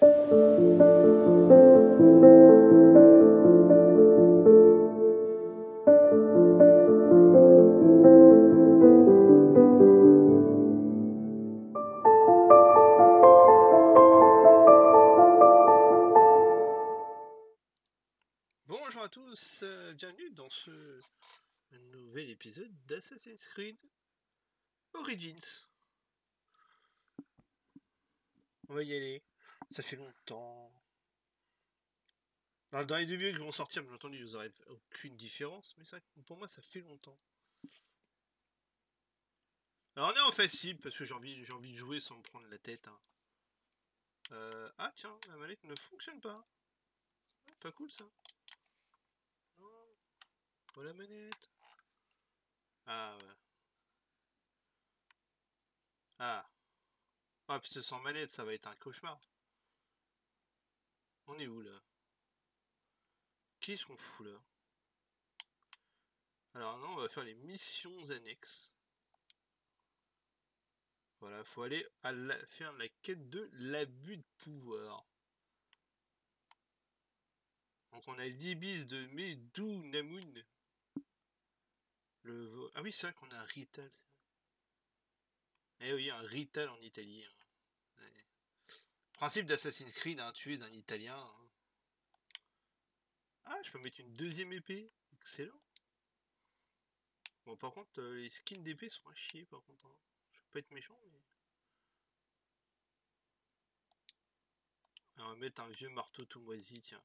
Bonjour à tous, bienvenue dans ce nouvel épisode d'Assassin's Creed Origins. On va y aller, ça fait longtemps. Alors, dans les deux vidéos qui vont sortir, bien entendu, vous n'aurez aucune différence, mais ça, pour moi, ça fait longtemps. Alors, on est en facile, parce que j'ai envie de jouer sans me prendre la tête. Hein. Ah tiens, la manette ne fonctionne pas. Pas cool ça. Non, pas la manette. Ah ouais. Ah. Ah, parce que sans manette, ça va être un cauchemar. On est où là? Qu'est-ce qu'on fout là? Alors non, on va faire les missions annexes. Voilà, faut aller faire la quête de l'abus de pouvoir. Donc on a l'ibis de Medou Namun. Ah oui, c'est vrai qu'on a un Rital. Eh oui, un Rital en Italie. Hein. Ouais. Principe d'Assassin's Creed, hein, tu es un Italien. Hein. Ah, je peux mettre une deuxième épée. Excellent. Bon, par contre, les skins d'épée sont à chier, par contre. Hein. Je peux pas être méchant, mais... Alors, on va mettre un vieux marteau tout moisi, tiens.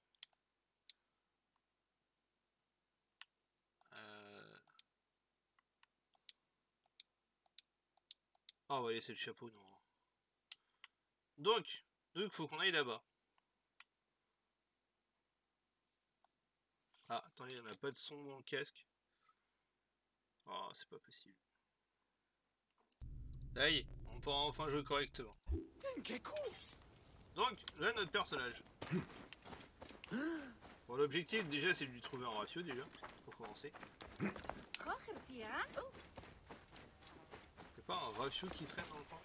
Ah, on va laisser le chapeau, non. Donc, faut qu'on aille là-bas. Ah, attendez, on n'a pas de son dans le casque. Oh, c'est pas possible. Ça y est, on pourra enfin jouer correctement. Donc, là, notre personnage. Bon, l'objectif, déjà, c'est de lui trouver un ratio, déjà, pour commencer. C'est pas un ratio qui traîne dans le camp.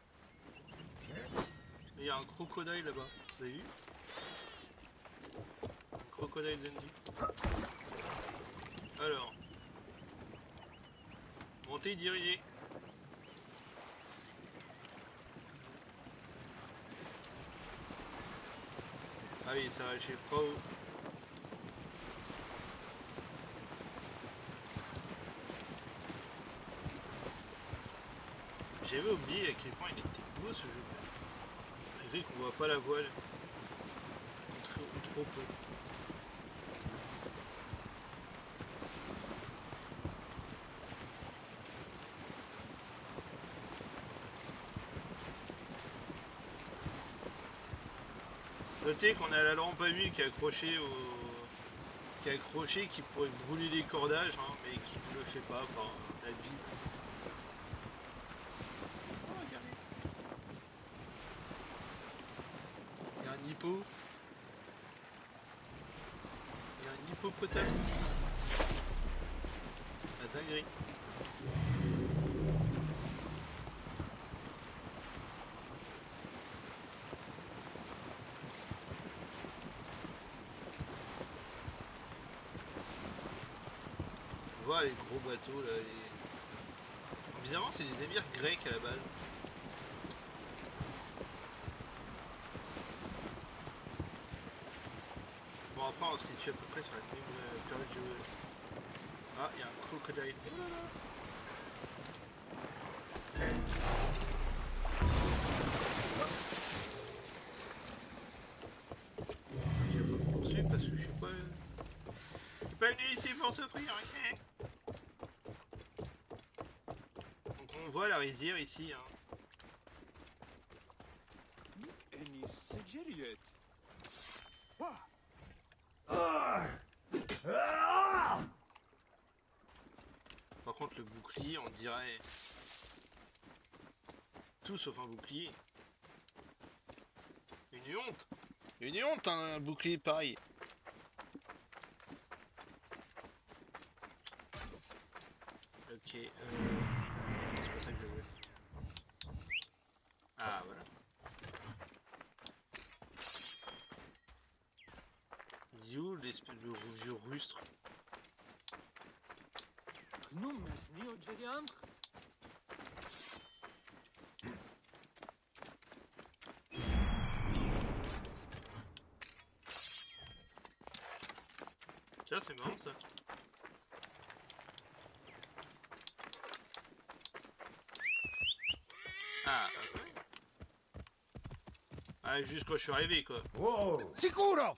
Il y a un crocodile là-bas, vous avez vu? Un crocodile Dundee. Alors. Montée dirigée. Ah oui, ça va, je sais pas où. J'avais oublié à quel point il était beau ce jeu. Malgré qu'on voit pas la voile. Ou trop peu. Notez qu'on a la lampe à huile qui est accrochée qui pourrait brûler les cordages, hein, mais qui ne le fait pas par un habit. Oh, regardez. Il y a un hippo. Il y a un hippopotame. La dinguerie. On voit les gros bateaux là. Bizarrement, c'est des navires grecs à la base. Bon, après, on se situe à peu près sur la même période de... Ah, il y a un crocodile. Oh là là. Je vais pas poursuivre parce que je suis pas venu ici pour souffrir, ok? Donc on voit la rizière ici. Hein. Par contre le bouclier on dirait tout sauf un bouclier. Une honte un bouclier pareil. Ok, c'est pas ça que je veux. Ah voilà. l'espèce de vieux rustre? Tiens, c'est marrant ça. Ah, ok. Ah, juste quand je suis arrivé, quoi. Wow! Sicuro!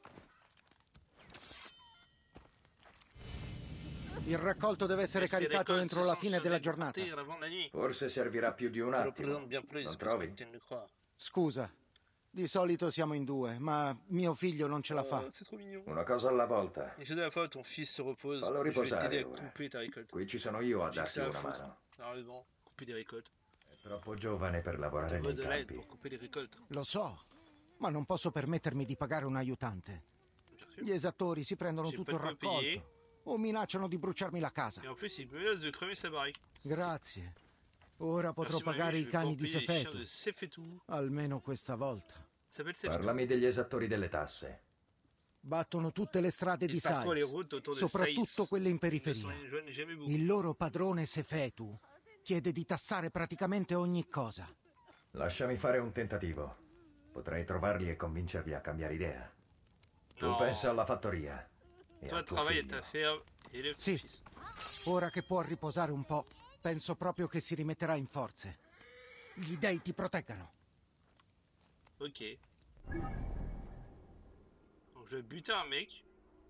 Il raccolto deve essere Queste caricato récoltes entro la sont fine sur della des giornata. terres avant la nuit. Forse servirà più di un Ça attimo. représente bien plus Non que ce trovi? que tu ne crois. Scusa, di solito siamo in due, ma mio figlio non ce la fa. Oh, c'est trop mignon. Una cosa alla volta. Une chose à la fois, ton fils se repose. Fallo Je vais t'aider à riposare ora. couper ta récolte. Qui ci sono io a J'ai que darti ça à una foutre. mano. Sérieusement, couper des récoltes. È troppo giovane per Tu lavorare veux nei de l'aide campi. pour couper les récoltes. Lo so, ma non posso permettermi di pagare un aiutante. Bien sûr. Gli esattori si prendono J'ai tutto pas il de quoi payer. raccolto o minacciano di bruciarmi la casa. Et en plus, il menace de crever sa baraque. Grazie. Ora potrò Merci, pagare mamie, i je vais cani pouvoir di payer les chiens Sefetu, de Sefetu. almeno questa volta. Ça s'appelle Sefetu. Parlami degli esattori delle tasse. Battono tutte le strade di Ils parcourent les Sais, routes autour de soprattutto Sais. quelle in Ils ne periferia. sont jamais beaucoup. Il loro padrone Sefetu chiede di tassare praticamente ogni cosa. Lasciami fare un tentativo. Potrei trovarli e convincerli a cambiare idea. Tu No. pensa alla fattoria. E Toi, al tuo travaille à figlio. ta ferme et élève ton Sì. fils. Ora che può riposare un po', penso proprio che si rimetterà in forze. Gli dei ti proteggano. Ok. Donc je vais buter un mec.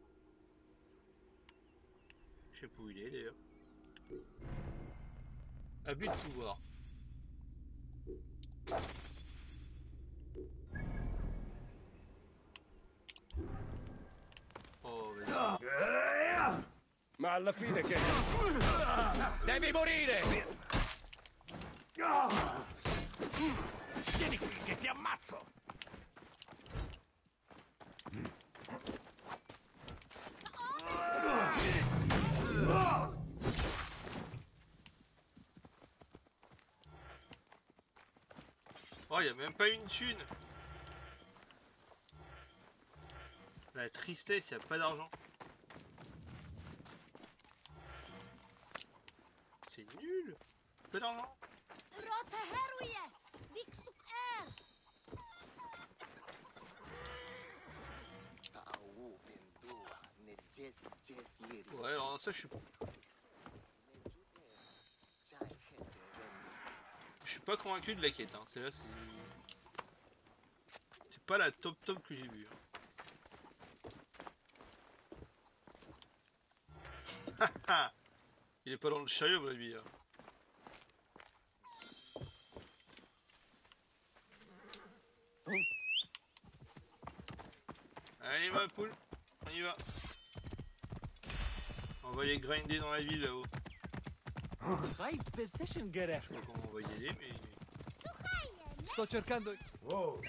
Je sais pas où il est d'ailleurs. Abus de pouvoir. Oh, vas-y. Ma alla fine che... Devi morire! Vieni qui che ti ammazzo! Oh, y a même pas une thune. La tristesse, y a pas d'argent. C'est nul. Pas d'argent. Ouais, alors ça, je suis pas convaincu de la quête. Hein. C'est là, c'est pas la top que j'ai vue. Hein. Il est pas dans le chariot, mon avis. Hein. Allez, ma poule, on y va. On va les grinder dans la ville là-haut. Fai possession, Gerek. Je sais pas comment on va y aller, mais. Sto cercando... Wow!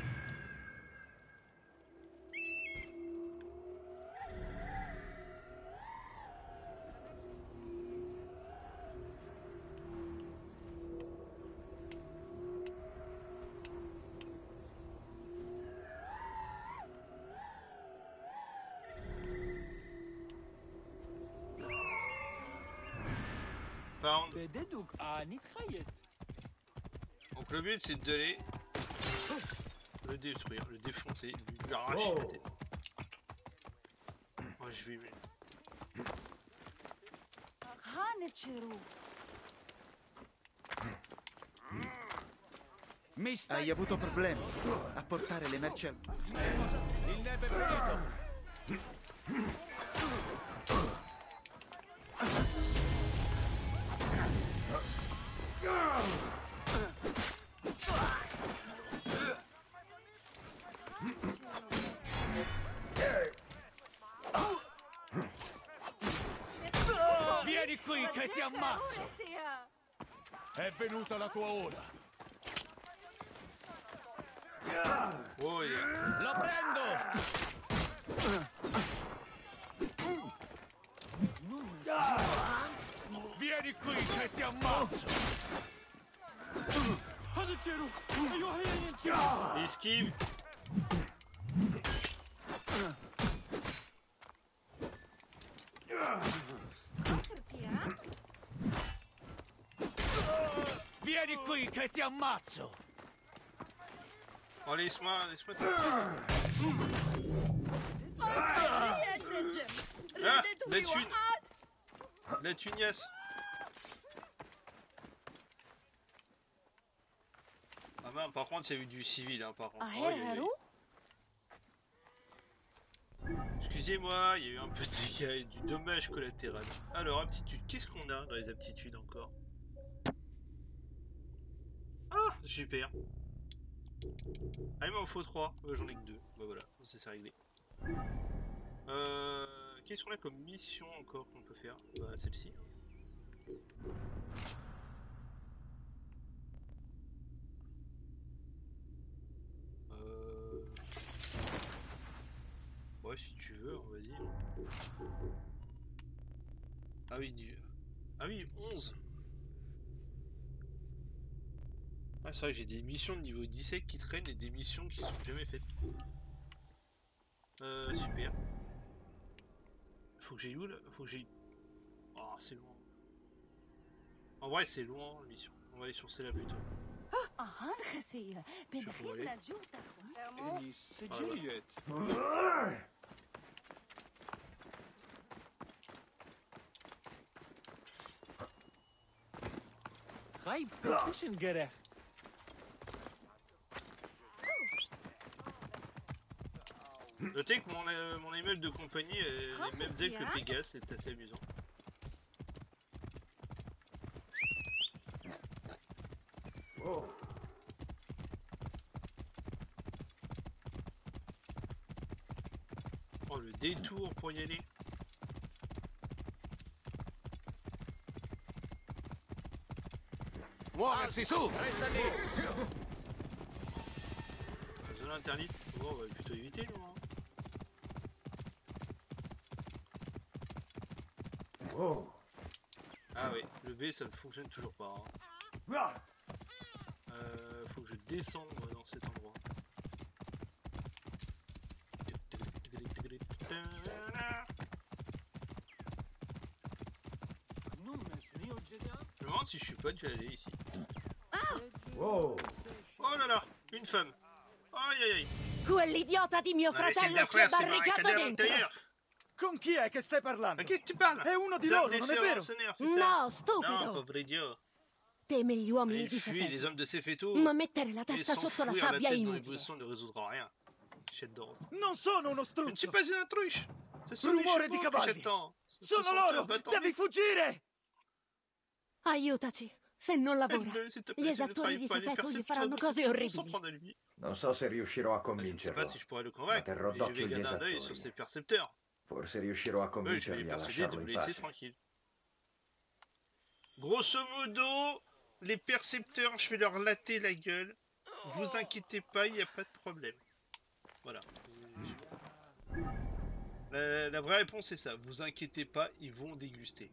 Found. بددك نتخيط. Donc le but c'est d'aller le détruire, le défoncer, lui arracher la tête. Moi je vais... Hai avuto problemi a portare le merci al... Il neve è finito. Vieni qui che ti ammazzo. È venuta la tua ora. Oh il est... Lo prendo! Vieni qui che ti ammazzo! Esquive. Vieni qui che ti ammazzo! Oh, laisse-moi. Ah, la thune. La thuniasse. Ah ben, par contre, il y a eu du civil, hein, par contre. Oh, excusez-moi, il y a eu un peu de dégâts et du dommage collatéral. Alors, aptitude, qu'est-ce qu'on a dans les aptitudes encore? Ah, super. Ah, il m'en faut 3. J'en ai que 2. Bah voilà, c'est réglé. Qu'est-ce qu'on a comme mission encore qu'on peut faire? Bah, celle-ci. Ouais, si tu veux, vas-y. Ah oui, 11. Ah, c'est vrai que j'ai des missions de niveau 17 qui traînent et des missions qui sont jamais faites. Super. Faut que j'aille où là? Faut que j'aille... Oh, c'est loin. En vrai, c'est loin, la mission. On va aller sur celle-là plutôt. Notez que mon email de compagnie est les mêmes ailes que Pégase, c'est assez amusant. Oh, le détour pour y aller. Muoversi su! Resta lì! La zone interdite, bon, on va plutôt éviter nous. Hein. Oh. Ah oui, le B ça ne fonctionne toujours pas. Hein. Faut que je descende moi, dans cet endroit. Je me demande si je suis pas dû aller ici. Oh. Oh là là, une femme. Aïe aïe aïe. Quell'idiota di mio fratello si è barricato dentro. Con chi è che stai parlando? Ma che ti parla? È uno di loro, non è vero? No, stupido. No, povero Dio. Teme gli uomini Il di fuit sapere. les hommes de Cefeto. Ma mettere la Et testa sotto la s'enfouir la sabbia è tête dans les inutile. buissons ne résoudra rien. J'adore ça. Non sono uno Je ne suis struzzo! pas une autruche. Ce sont des Rumore di chevaux que cavalli. j'attends. Ce Sono sont loro! eux, va-t'en. Devi fuggire! Aiutaci. Se non lavora, Aide-le, s'il te gli plaît, esattori di ne travaille pas, Sefeto les gli faranno percepteurs cose de Cefeto s'en orribili. prendre à lui. Non so se riuscirò a Je ne sais convincerlo. pas si je pourrais le convaincre, Ma terrò mais je d'occhio vais gli garder un œil esattori. sur ses percepteurs. Forse riuscirò a Oui, je vais convincerli les a persuader de lasciarlo me in laisser pace. tranquille. Grosso modo, les percepteurs, je vais leur latter la gueule. Vous inquiétez pas, il n'y a pas de problème. Voilà. La vraie réponse c'est ça. Vous inquiétez pas, ils vont déguster.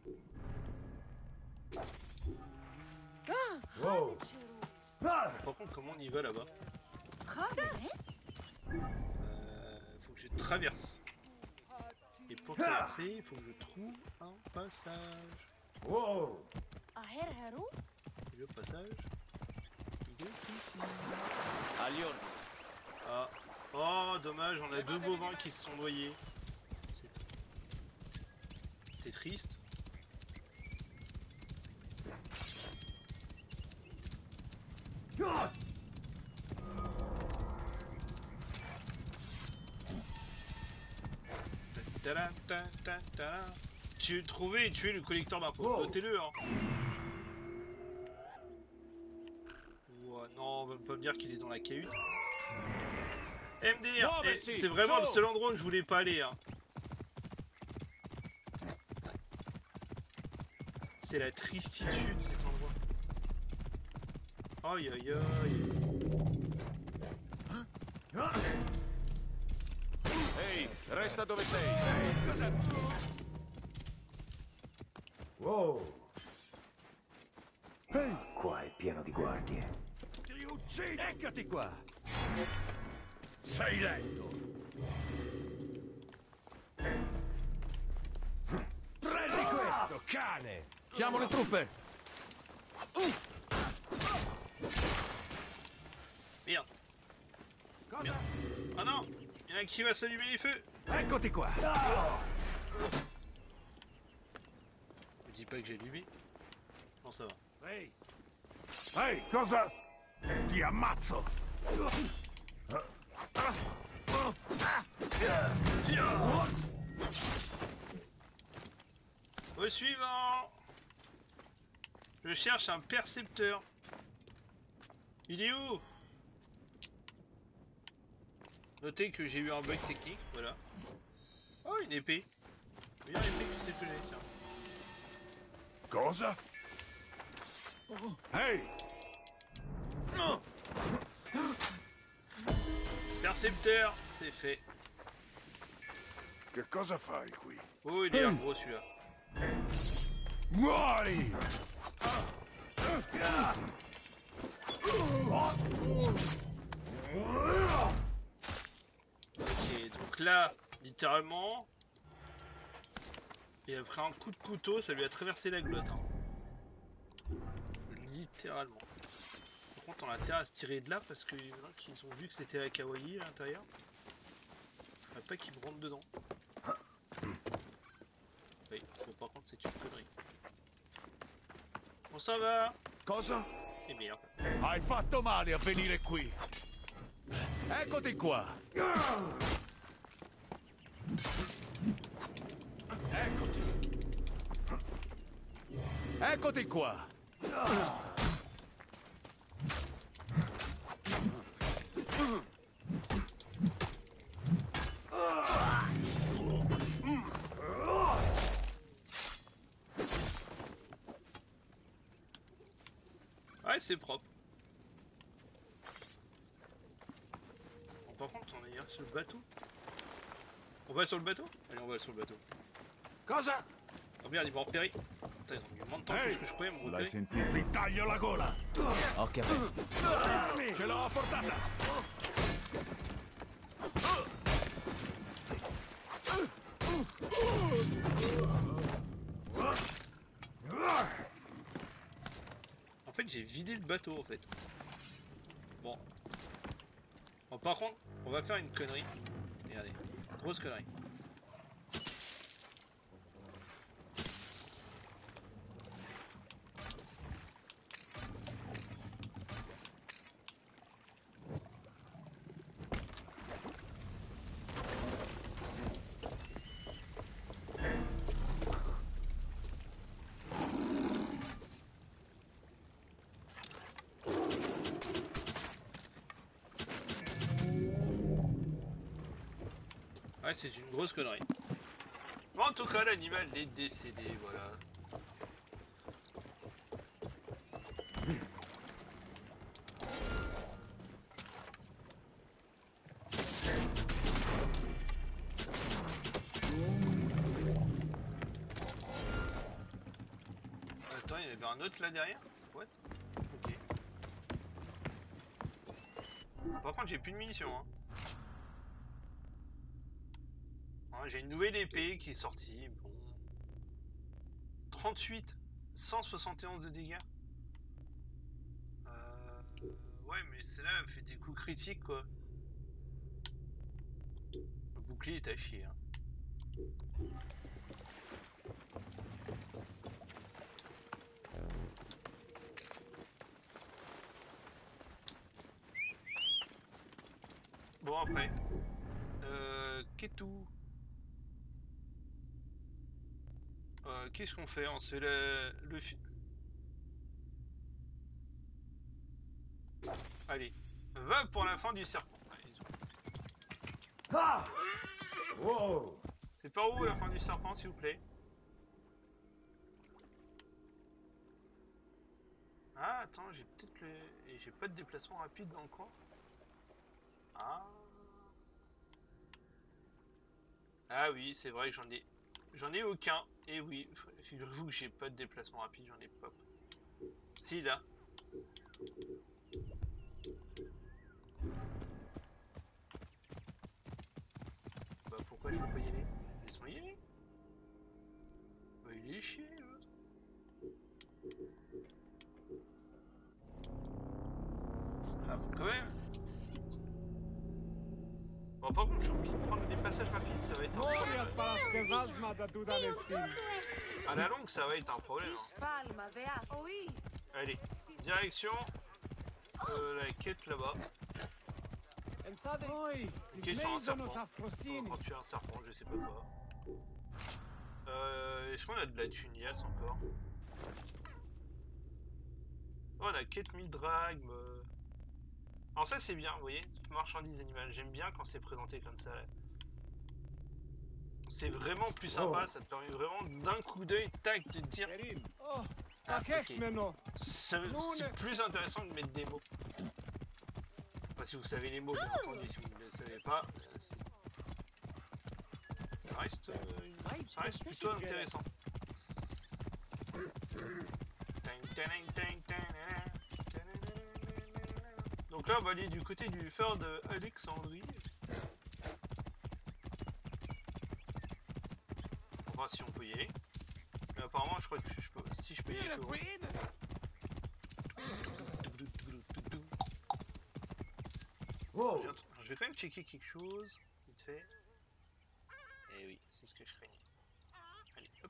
Wow. Par contre, comment on y va là-bas? Faut que je traverse. Et pour traverser, il faut que je trouve un passage. Wow. Le passage, il est ici. Agli ordini. Ah. Oh, dommage, on a deux bovins qui se sont noyés. C'est triste. Tu trouvais et tuer le collecteur d'impôts. Wow. Notez-le, hein. Ouah, non, on va pas me dire qu'il est dans la cahute. MDR, Non, mais si, c'est vraiment le chaud. seul endroit où je voulais pas aller. Hein. C'est la tristitude cet endroit. Aïe aïe aïe. Ehi, resta dove sei. Wow. Qua è pieno di guardie. Ti uccido! Eccati qua! Sei lento! cane! Chiamo le truppe! Merde. Merde. Ah non! Il y en a qui va s'allumer les feux! Eccoti qua! Me dis pas que j'ai allumé. Non, ça va. Ehi! Ehi, cosa? Ti ammazzo! Au suivant! Je cherche un percepteur. Il est où? Notez que j'ai eu un bug technique, voilà. Oh, une épée. Meilleure épée que celle que j'ai, tiens. Cosa? Ehi! Non! Percepteur, c'est fait. Che cosa fai qui? Oh, il est gros celui-là. Muori! Ok, donc là, littéralement, et après un coup de couteau, ça lui a traversé la glotte. Hein. Littéralement. Par contre, on a intérêt à se tirer de là parce qu'ils ont vu que c'était la kawaii à l'intérieur. Il ne pas qu'ils me rentrent dedans. Oui, bon, par contre, c'est une connerie. On s'en va. Cosa? Et merde. Hai fatto male a venire qui! Eccoti qua! Eccoti! Eccoti qua! Ouais, c'est propre. Bon, par contre, on est sur le bateau. On va sur le bateau? Allez, on va sur le bateau. Cosa? Oh merde, ils vont repérer. Putain, ils ont mis moins de temps que ce que je croyais, ils m'ont repéré. Ti taglio la gola! Occhio a te. Ce l'ho a portata! En fait, j'ai vidé le bateau, en fait. Bon. Bon, par contre, on va faire une connerie. Regardez, grosse connerie. Ouais, c'est une grosse connerie. Bon, en tout cas, l'animal est décédé, voilà. Attends, il y avait un autre là derrière? What? Ok. Par contre, j'ai plus de munitions, hein. J'ai une nouvelle épée qui est sortie. Bon. 38, 171 de dégâts. Ouais, mais celle-là elle fait des coups critiques quoi. Le bouclier est à chier. Hein. Bon après. Ketu. Qu'est-ce qu'on fait? On se fait le film. Allez, va pour la fin du serpent. Ah! Wow! C'est par où la fin du serpent, s'il vous plaît? Ah, attends, j'ai peut-être le... Et j'ai pas de déplacement rapide dans le coin. Ah. Ah oui, c'est vrai que j'en ai aucun. Et oui, figurez-vous que j'ai pas de déplacement rapide, j'en ai pas. Si, là. Bah pourquoi je peux pas y aller? Laisse-moi y aller. Bah il est chier l'autre. Ah bon, quand même. Bon, par contre, je suis obligé de prendre des passages rapides, ça va être un problème. À la longue, ça va être un problème. Hein. Allez, direction la quête là-bas. Quête sur un serpent. Quand tu as un serpent, je sais pas quoi. Est-ce qu'on a de la thunias encore? Oh, on a quête Mildragme. Alors ça c'est bien, vous voyez, marchandises animales. J'aime bien quand c'est présenté comme ça. C'est vraiment plus sympa, ça te permet vraiment d'un coup d'œil, tac, de te dire... Ah, okay. C'est plus intéressant que de mettre des mots. Enfin, si vous savez les mots, bien entendu, si vous ne les savez pas, ça reste plutôt intéressant. Donc là, on va aller du côté du phare de Alexandrie. On va voir si on peut y aller. Mais apparemment, je crois que je peux, si je peux y aller. Wow. Je vais quand même checker quelque chose, vite fait. Et oui, c'est ce que je craignais. Allez, hop.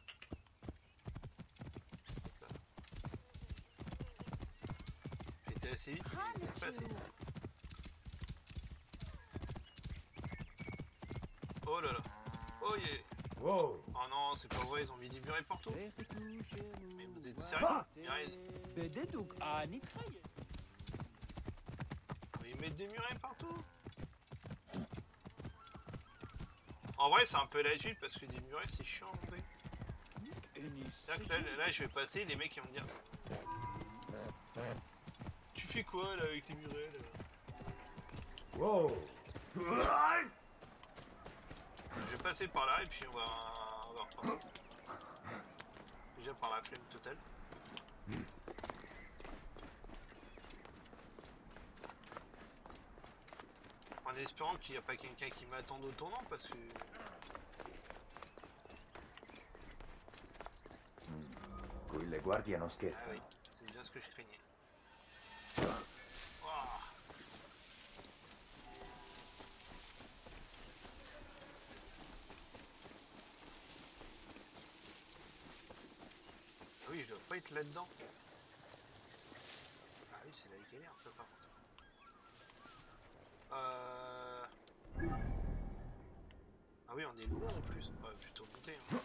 J'étais assez vite, mais pas assez. Oh là là. Oh yeah. Wow. Oh non, c'est pas vrai, ils ont mis des murets partout. Mais vous êtes sérieux? Ils mettent des murets partout. En vrai, c'est un peu la suite parce que des murets, c'est chiant en vrai. Là, je vais passer, les mecs ils vont me dire. Tu fais quoi là avec tes murets là? Wow. Je vais passer par là et puis on va repasser. Déjà par la flemme totale. En espérant qu'il n'y a pas quelqu'un qui m'attende au tournant parce que... Qui le guardie non scherzano. Ah oui, c'est bien ce que je craignais. Oh. Ah oui, je dois pas être là-dedans. Ah oui, c'est la galère ça par contre. Ah oui, on est loin en plus, on va plutôt monter. Hein.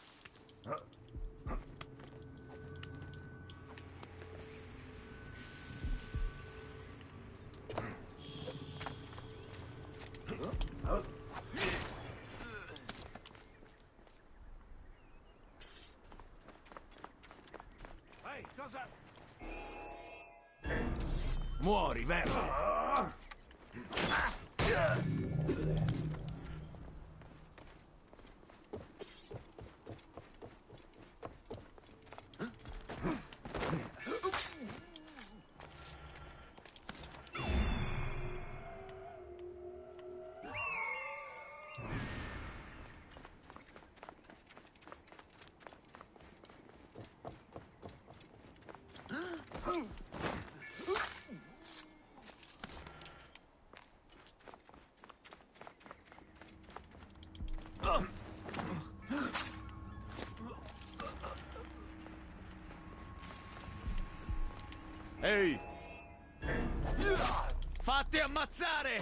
Muori, verme! Ehi! Fatti ammazzare!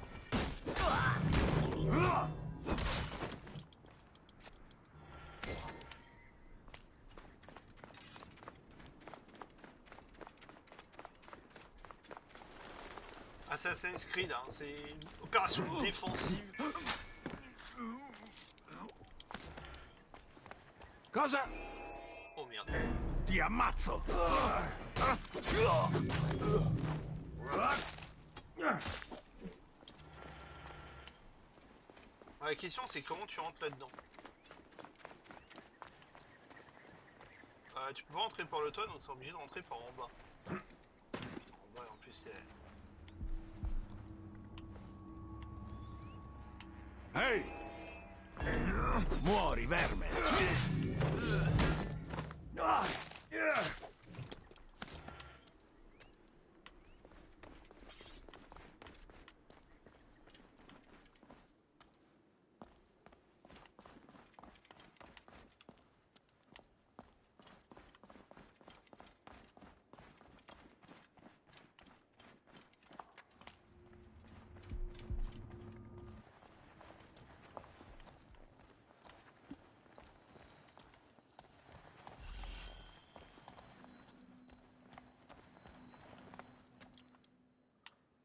Assassin's Creed, hein, c'est une opération défensive. Cosa? Oh merde. Ti ammazzo! La question c'est comment tu rentres là-dedans. Tu peux pas rentrer par le toit donc c'est obligé de rentrer par en bas. En bas en plus c'est... Ehi! Muori, verme!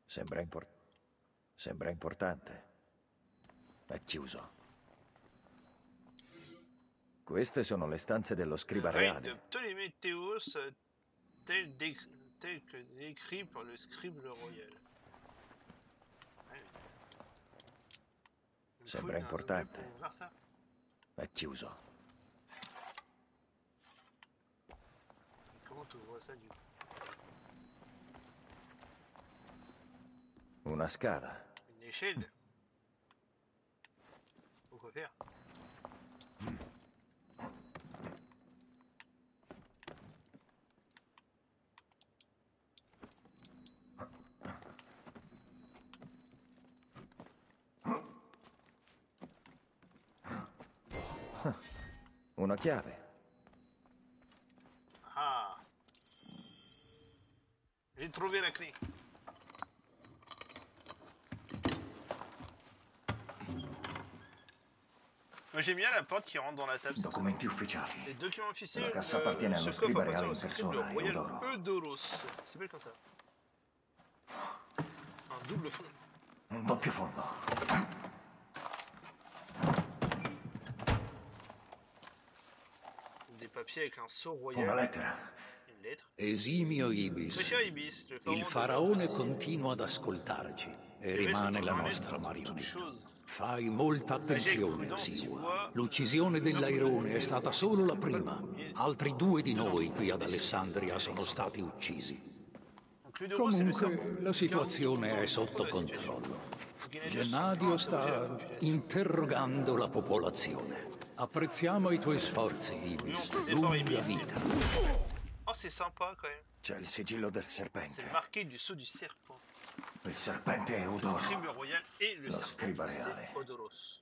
Sembra importante. È chiuso. Queste sono le stanze dello scriba Règne de reale. Ptoléméthéos, tel que décrit par le scribe royal. Sembra importante. È chiuso. Comment tu vois ça du coup? Una scala. Une échelle? Pourquoi faire? Una chiave. Ah! J'ai trouvé la clé. Moi j'aime bien la porte qui rentre dans la table. Documenti ufficiali. Les documents officiels. La cassa appartiene allo Ce coffre scriba appartient reale au in scribe persona, royal Eudoro. Eudoros. Ça s'appelle comme ça. Un double fond. Un doppio fondo. Des papiers avec un sceau royal. Una lettera. Une lettre. Esimio Ibis, Monsieur Ibis, il faraone continua ad ascoltarci e rimane la nostra marionetta. Fai molta attenzione, Siwa. L'uccisione dell'Airone è stata solo la prima. Altri 2 di noi qui ad Alessandria sono stati uccisi. Comunque, la situazione è sotto controllo. Gennadio sta interrogando la popolazione. Apprezziamo i tuoi sforzi, Ibis. Lunga vita. Oh, c'est sympa quand même. C'è il sigillo del C'est serpente. marqué du sceau du serpent. Il serpente è Le Eudoro. scribe royal et le Lo serpent, scriba c'est reale. Odoros.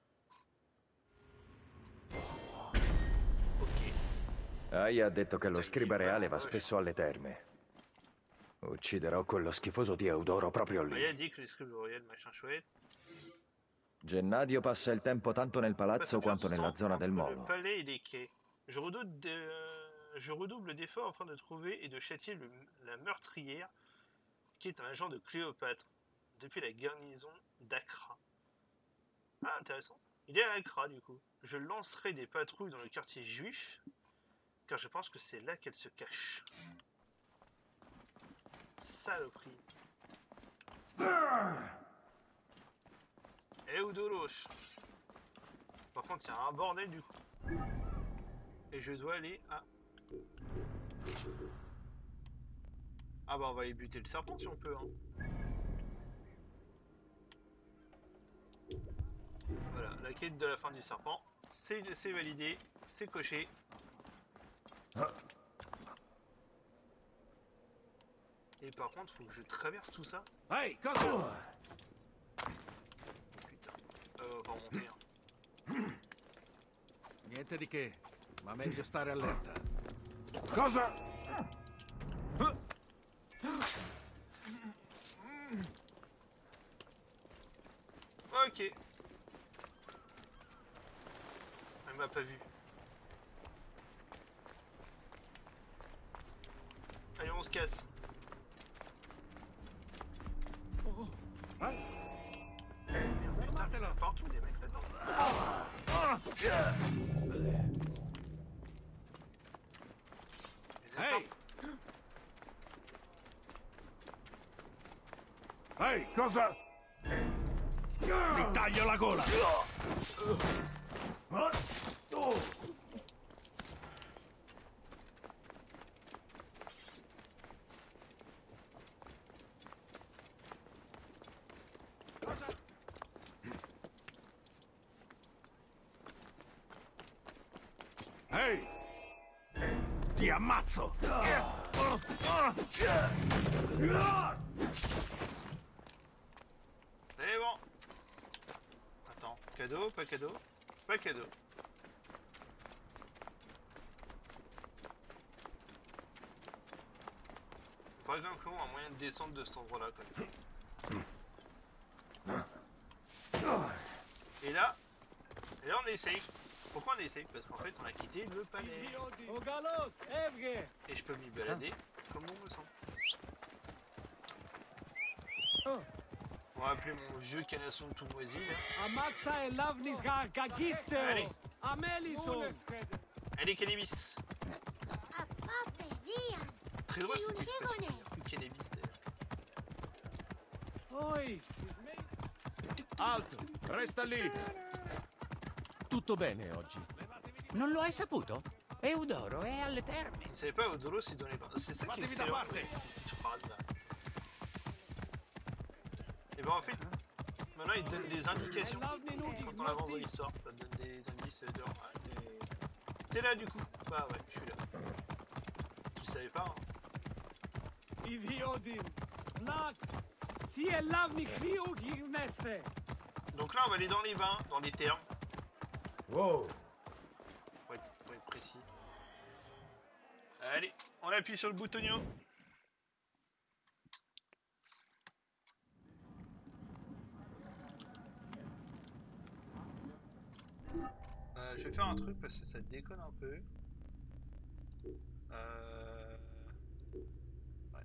Ok. Aya ha detto che lo scriba reale va spesso alle terme. Ucciderò quello schifoso di Eudoro proprio Il lì. a dit que le scribe royal, machin chouette. Gennadio passa il tempo tanto nel palazzo quanto nella zona del Le molo. palais et les quais. Je redouble d'efforts afin de trouver et de châtier la meurtrière qui est un agent de Cléopâtre depuis la garnison d'Acra. Ah, intéressant. Il est à Acra du coup. Je lancerai des patrouilles dans le quartier juif car je pense que c'est là qu'elle se cache. Saloperie. Eudoros. Par contre, il y a un bordel du coup. Et je dois aller à... Ah bah on va aller buter le serpent si on peut. Hein. Voilà, la quête de la fin du serpent. C'est validé, c'est coché. Et par contre, faut que je traverse tout ça. Ehi, cosa? Putain, on va remonter. Hein. Niente di che, ma meglio stare allerta. Cosa? Ok. Elle m'a pas vu. Allez, on se casse. Merde, putain, il y en a partout des mecs là-dedans. Ehi! Ehi, cosa? Ti taglio la gola! Ehi! Ti ammazzo! C'est bon. Attends, cadeau, pas cadeau? Pas cadeau. Il faudrait quand même qu'on ait un moyen de descendre de cet endroit-là quand même. Et là on est safe. Pourquoi on est safe? Parce qu'en fait on a quitté le palais. Et je peux m'y balader comme on me semble. On va appeler mon vieux canasson tout moisi là. Amaxa et lavnisga gagisteo. Amelison. Allez, cannabis. Très drôle cette expression. Plus cannabis d'ailleurs. Oi. Alto, resta lì. Tutto bene oggi. Non lo hai saputo? Eudoro è alle terme. Ne savais pas, Eudoro si donnait pas. C'est ça qui est excellent. Cette phrase là. Et ben en fait, maintenant il te donne des indications quand on avance dans l'histoire. Ça te donne des indices de. T'es là du coup? Bah ouais, je suis là. Tu savais pas hein? Idiodin. Nax. Si è lavni kriu gineste. Donc là on va aller dans les bains, dans les thermes. Wow. Pour être précis. Allez, on appuie sur le boutonio. Je vais faire un truc parce que ça déconne un peu. Ouais.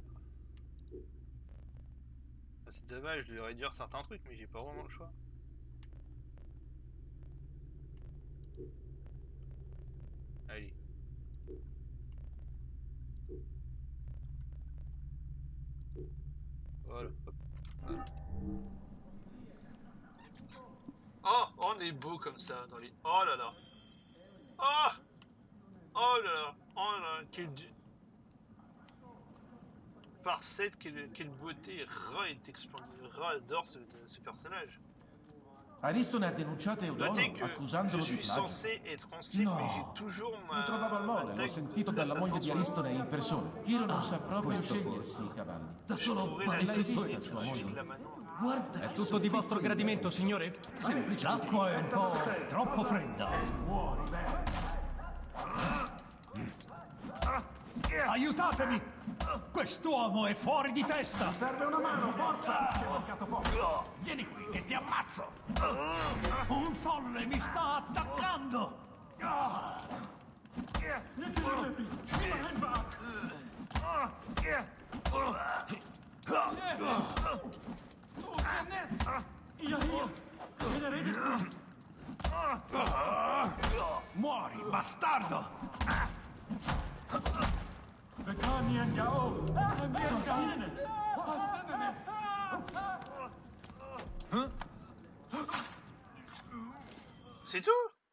C'est dommage de réduire certains trucs, mais j'ai pas vraiment le choix. Allez. Voilà. Hop. Voilà. Oh, on est beau comme ça dans les. Oh là là. Oh. Oh là là. Oh là là. Par 7, quelle beauté. Ra est splendide. Ra adore ce personnage. Aristone ha denunciato Eudoro accusandolo di plagio. Je suis censé être en slip, mais j'ai toujours ma. Mi trovavo al mole, l'ho sentito dalla moglie di Aristone in persona. Chiro non sa proprio scegliersi i cavalli. Da solo Aristone sua moglie. Guarda, è tutto di vostro gradimento, signore? L'acqua è un po' troppo fredda. Aiutatemi! Quest'uomo è fuori di testa! Serve una mano, forza! Ci è mancato poco. Vieni qui che ti ammazzo! Un folle mi sta attaccando! Muori, bastardo! C'est tout?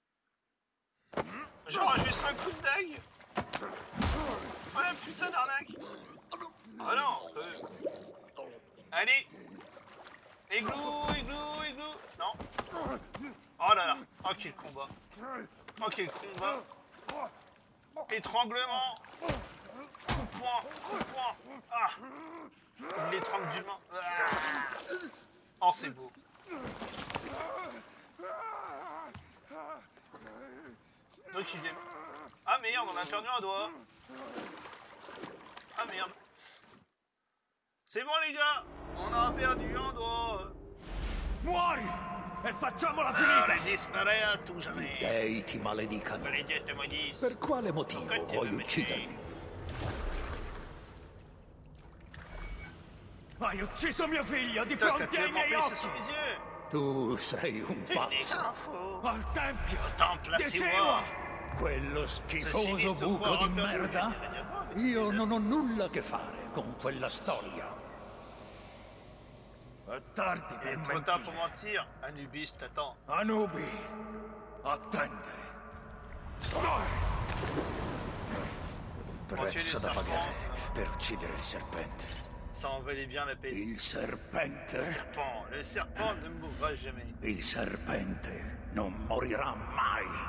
Genre juste un coup de dague? Oh la putain d'arnaque! Oh non! Allez! Églou, églou, églou! Non! Oh là là! Oh quel combat! Oh quel combat! Étranglement! Coup de poing! Ah! Il l'étrangle d'une main! Ah. Oh c'est beau! Donc il vient. Ah merde, on a perdu un doigt! Ah merde! C'est bon les gars! On a perdu un doigt! Muori! E facciamola finita! Dispare a tu jamais! Dei ti maledicano! Maledetto Modis! Per quale motivo vuoi uccidermi? Hai ucciso mio figlio di fronte ai miei occhi! Tu sei un pazzo! Al tempio! Di Siwa! Quello schifoso buco di merda? Io non ho nulla a che fare con quella storia. È tardi per mentire. Trop tard pour mentir. Anubis t'attend. Anubi, attende. Prezzo da pagare per uccidere il serpente. Ça en valait bien la peine. Il serpente. Le serpent ne mourra jamais. Il serpente non morirà mai.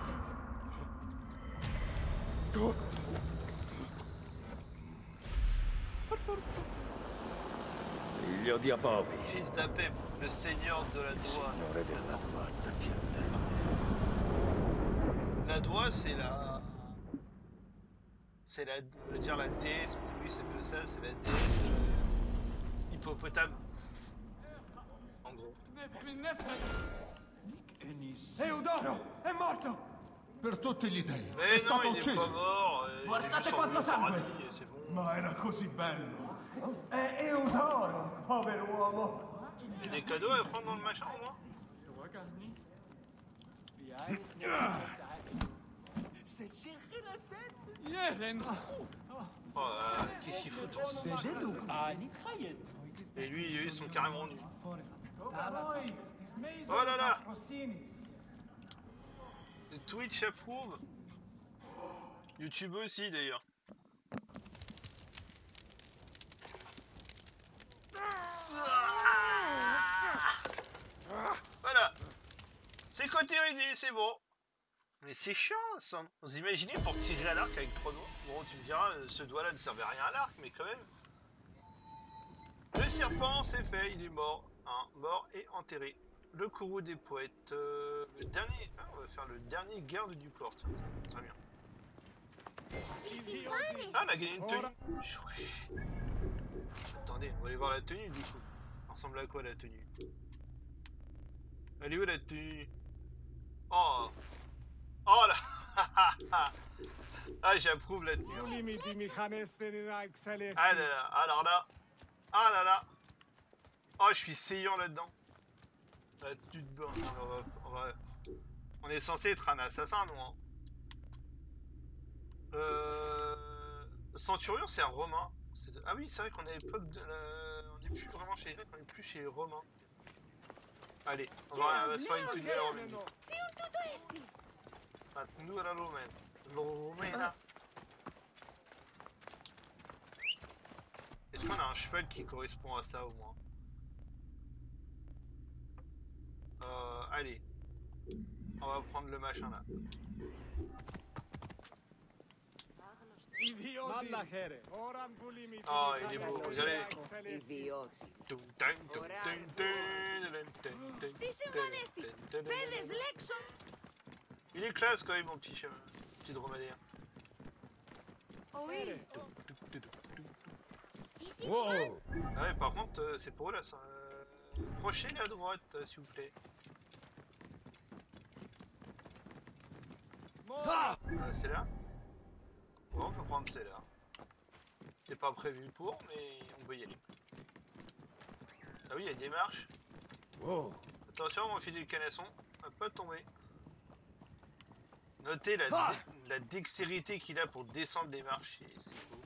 Figlio di Abobi. Fils d'Apep, le seigneur de la Doua. Signore della attenti a te. La Doua, c'est la... C'est la... Je veux dire la déesse, pour lui c'est peu ça, c'est la déesse... hippopotame. En gros. Eudoro è morto! Per tutti gli dei. È stato ucciso. È pas mort. Guardate quanto sangue! Bon. Ma era così bello. È Eudoro, povero uomo. J'ai des cadeaux à prendre dans le machin au moins. Oh qu'est-ce qu'il fout en ce Et lui, ils sont carrément nus. Oh là là. Twitch approuve. YouTube aussi d'ailleurs. Voilà. C'est cautérisé, c'est bon. Mais c'est chiant ça. Vous imaginez pour tirer à l'arc avec 3 doigts. Bon, tu me diras, ce doigt-là ne servait à rien à l'arc, mais quand même. Le serpent, c'est fait, il est mort. Hein, mort et enterré. Le courroux des poètes. Le dernier. Ah, on va faire le dernier garde du port. Très bien. Ah, on a gagné une tenue. Chouette. Attendez, on va aller voir la tenue du coup. Ça ressemble à quoi la tenue? Elle est où la tenue? Oh. Oh là. Ah, j'approuve la tenue. Ah là là, alors là. Ah là là. Oh, je suis saillant là-dedans. La tenue de bain. On est censé être un assassin, nous. Hein. Centurion, c'est un romain. Ah oui, c'est vrai qu'on est à l'époque de la... On n'est plus vraiment chez les Grecs, on est plus chez les romains. Allez, on va se faire une tenue à la romaine. La tenue à la romaine. Romena. Est-ce qu'on a un cheval qui correspond à ça au moins? Allez. On va prendre le machin là. Oh, il est beau, vous allez. Il est classe quand même, mon petit dromadaire. Wow. Ah ouais, par contre, c'est pour eux là, ça. Approchez à droite, s'il vous plaît. C'est là. Bon, on peut prendre celle-là. C'est pas prévu pour, mais on peut y aller. Ah oui, il y a des marches. Wow. Attention, on va filer le canasson. On va pas tomber. Notez la dextérité qu'il a pour descendre les marches. C'est beau.